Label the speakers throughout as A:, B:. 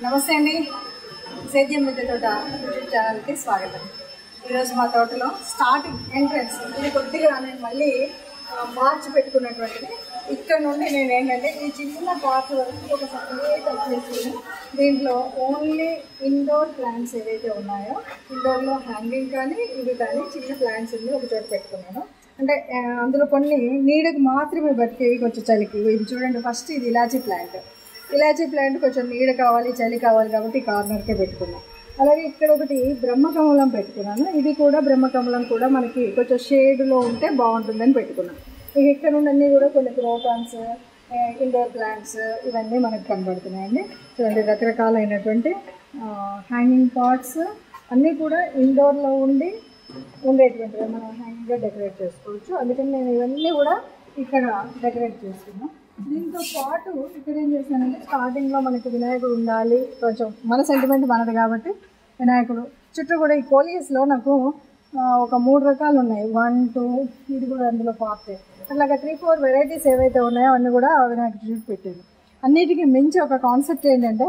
A: నమస్తే అండి. సేద్యం మిద్దె తోట యూట్యూబ్ ఛానల్కి స్వాగతం. ఈరోజు మా తోటలో స్టార్టింగ్ ఎంట్రన్స్ ఇది కొద్దిగా నేను మళ్ళీ మార్చి పెట్టుకున్నటువంటిది. ఇక్కడ నుండి నేను ఏంటంటే ఈ చిన్న పార్ట్ వరకు ఒక సపరేట్ వచ్చేసి దీంట్లో ఓన్లీ ఇండోర్ ప్లాంట్స్ ఏవైతే ఉన్నాయో ఇండోర్లో హ్యాంగింగ్ కానీ ఇవి కానీ చిన్న ప్లాంట్స్ అన్ని ఒక చోట పెట్టుకున్నాను. అంటే అందులో కొన్ని నీడకు మాత్రమే బతికేవి, కొంచెం చలికి. ఇది చూడండి, ఫస్ట్ ఇది ఇలాచీ ప్లాంట్ కొంచెం నీడ కావాలి, చలి కావాలి కాబట్టి కార్నర్కే పెట్టుకున్నాను. అలాగే ఇక్కడ ఒకటి బ్రహ్మకమలం పెట్టుకున్నాను. ఇది కూడా బ్రహ్మకమలం కూడా మనకి కొంచెం షేడ్లో ఉంటే బాగుంటుందని పెట్టుకున్నాను. ఇక ఇక్కడ నుండి అన్నీ కూడా కొన్ని క్రోటాన్స్, ఇండోర్ ప్లాంట్స్ ఇవన్నీ మనకు కనబడుతున్నాయండి. చూడండి, రకరకాలైనటువంటి హ్యాంగింగ్ పాట్స్ అన్నీ కూడా ఇండోర్లో ఉండేటువంటివి మనం హ్యాంగింగ్గా డెకరేట్ చేసుకోవచ్చు. అందుకని నేను ఇవన్నీ కూడా ఇక్కడ డెకరేట్ చేసుకున్నాను. దీంతో పాటు ఇక్కడ ఏం చేశానంటే, స్టార్టింగ్లో మనకి వినాయకుడు ఉండాలి, కొంచెం మన సెంటిమెంట్ మనది కాబట్టి వినాయకుడు చుట్టూ కూడా ఈ కోలియస్లో నాకు ఒక 3 రకాలు ఉన్నాయి. 1, 2 ఇది కూడా అందులో పార్టే. అట్లాగా 3-4 వెరైటీస్ ఏవైతే ఉన్నాయో అన్నీ కూడా వినాయకుడు చుట్టూ పెట్టాను. అన్నిటికీ మించి ఒక కాన్సెప్ట్ ఏంటంటే,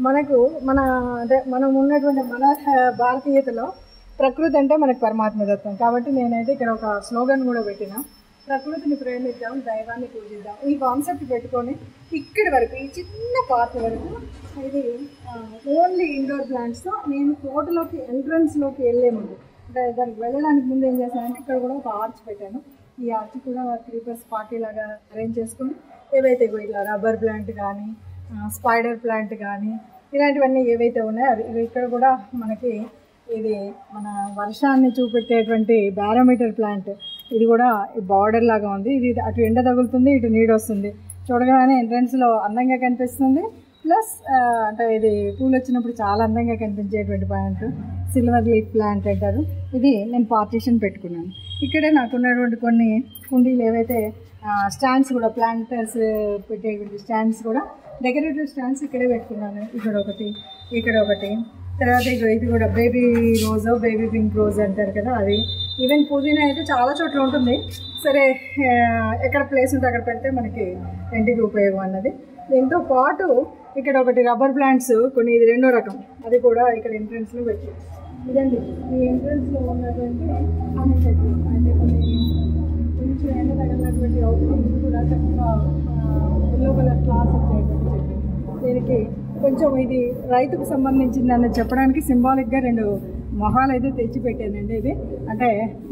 A: మనం ఉన్నటువంటి మన భారతీయతలో ప్రకృతి అంటే మనకు పరమాత్మ దత్తం కాబట్టి నేనైతే ఇక్కడ ఒక స్లోగన్ కూడా పెట్టిన, ప్రకృతిని ప్రేమిద్దాం, దైవాన్ని పూజిద్దాం. ఈ కాన్సెప్ట్ పెట్టుకొని ఇక్కడి వరకు ఈ చిన్న పార్ట్ వరకు ఇది ఓన్లీ ఇండోర్ ప్లాంట్స్తో నేను తోటలోకి ఎంట్రన్స్లోకి వెళ్ళే ముందు, అంటే దానికి వెళ్ళడానికి ముందు ఏం చేశానంటే ఇక్కడ కూడా ఒక ఆర్చ్ పెట్టాను. ఈ ఆర్చ్ కూడా క్రీపర్స్ పార్టీ లాగా అరేంజ్ చేసుకొని ఏవైతే ఇట్లా రబ్బర్ ప్లాంట్ కానీ స్పైడర్ ప్లాంట్ కానీ ఇలాంటివన్నీ ఏవైతే ఉన్నాయో అవి ఇక్కడ కూడా మనకి ఇది మన వర్షాన్ని చూపెట్టేటువంటి బారోమీటర్ ప్లాంట్. ఇది కూడా బార్డర్ లాగా ఉంది. ఇది అటు ఎండ తగులుతుంది, ఇటు నీడ వస్తుంది. చూడగానే ఎంట్రన్స్లో అందంగా కనిపిస్తుంది. ప్లస్ అంటే ఇది పూలు వచ్చినప్పుడు చాలా అందంగా కనిపించేటువంటి ప్లాంట్ సిల్వర్ లీఫ్ ప్లాంట్ అంటారు. ఇది నేను పార్టీషన్ పెట్టుకున్నాను. ఇక్కడే నాకున్నటువంటి కొన్ని కుండీలు ఏవైతే స్టాండ్స్ కూడా ప్లాంటర్స్ పెట్టేటువంటి స్టాండ్స్ కూడా డెకరేటివ్ స్టాండ్స్ ఇక్కడే పెట్టుకున్నాను. ఇక్కడ ఒకటి తర్వాత ఇది కూడా baby rose, baby pink rose అంటారు కదా, అది. ఈవెన్ పుదీనా అయితే చాలా చోట్ల ఉంటుంది. సరే, ఎక్కడ ప్లేస్ ఉంటే అక్కడ పెడితే మనకి ఇంటికి ఉపయోగం అన్నది. దీంతో పాటు ఇక్కడ ఒకటి రబ్బర్ ప్లాంట్స్ కొన్ని, ఇది 2వ రకం, అది కూడా ఇక్కడ ఎంట్రన్స్లో పెట్టారు. ఇదండి ఈ ఎంట్రన్స్లో ఉన్నటువంటి అన్ని చెట్లు. అయితే కొన్ని కొంచెం ఎండ తగిలినటువంటి అవుట్పుట్ కూడా చక్కగా ఎల్లో కలర్ ఫ్లవర్స్ వచ్చేటువంటి చెట్లు. దీనికి కొంచెం ఇది రైతుకు సంబంధించింది అని చెప్పడానికి సింబాలిక్గా 2 మొహాలు అయితే తెచ్చిపెట్టానండి. ఇది అంటే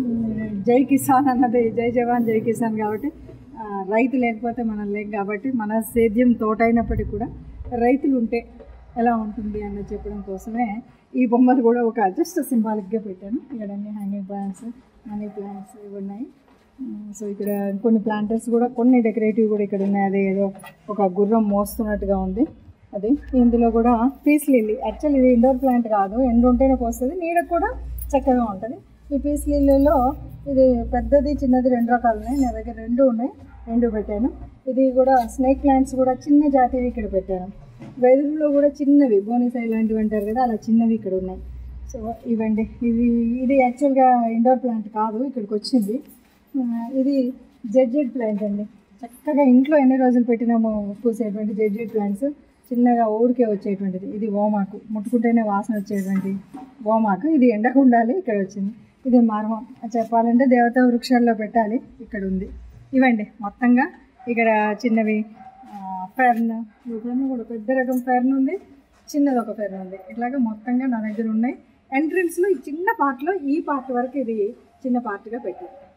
A: జై కిసాన్ అన్నది జై జవాన్ జై కిసాన్ కాబట్టి రైతు లేకపోతే మనం లేక కాబట్టి మన సేద్యం తోట అయినప్పటికీ కూడా రైతులు ఉంటే ఎలా ఉంటుంది అన్నది చెప్పడం కోసమే ఈ బొమ్మలు కూడా ఒక జస్ట్ సింబాలిక్గా పెట్టాను. ఇక్కడ అన్ని హ్యాంగింగ్ ప్లాంట్స్, మనీ ప్లాంట్స్ ఇవి ఉన్నాయి. సో ఇక్కడ కొన్ని ప్లాంటర్స్ కూడా, కొన్ని డెకరేటివ్ కూడా ఇక్కడ ఉన్నాయి. అది ఏదో ఒక గుర్రం మోస్తున్నట్టుగా ఉంది. అది ఇందులో కూడా పీస్ లిల్లీ. యాక్చువల్లీ ఇది ఇండోర్ ప్లాంట్ కాదు, ఎండ ఉంటేనే పోస్తుంది, నీడకు కూడా చక్కగా ఉంటుంది. ఈ పీస్ లిల్లీలో ఇది పెద్దది చిన్నది 2 రకాలు ఉన్నాయి. నా దగ్గర 2 ఉన్నాయి, 2 పెట్టాను. ఇది కూడా స్నేక్ ప్లాంట్స్ కూడా చిన్న జాతివి ఇక్కడ పెట్టాను. వెదురులో కూడా చిన్నవి బోనిసై లాంటివి అంటారు కదా, అలా చిన్నవి ఇక్కడ ఉన్నాయి. సో ఇవండి, ఇది యాక్చువల్గా ఇండోర్ ప్లాంట్ కాదు, ఇక్కడికి వచ్చింది. ఇది జెడ్ ప్లాంట్ అండి. చక్కగా ఇంట్లో ఎన్ని రోజులు పెట్టినామో పూసేటువంటి జెడ్ ప్లాంట్స్, చిన్నగా ఊరికే వచ్చేటువంటిది. ఇది ఓమాకు, ముట్టుకుంటేనే వాసన వచ్చేటువంటి ఓమాకు. ఇది ఎండకు ఉండాలి, ఇక్కడ వచ్చింది. ఇది మర్మం చెప్పాలంటే దేవతా వృక్షాల్లో పెట్టాలి, ఇక్కడ ఉంది. ఇవండి మొత్తంగా. ఇక్కడ చిన్నవి ఫెర్న్ కూడా, పెద్ద రకం ఫెర్న్ ఉంది, చిన్నది ఒక ఫెర్న్ ఉంది. ఇట్లాగా మొత్తంగా నా దగ్గర ఉన్నాయి. ఎంట్రన్స్లో ఈ చిన్న పార్ట్లో ఈ పార్ట్ వరకు ఇది చిన్న పార్ట్గా పెట్టాను.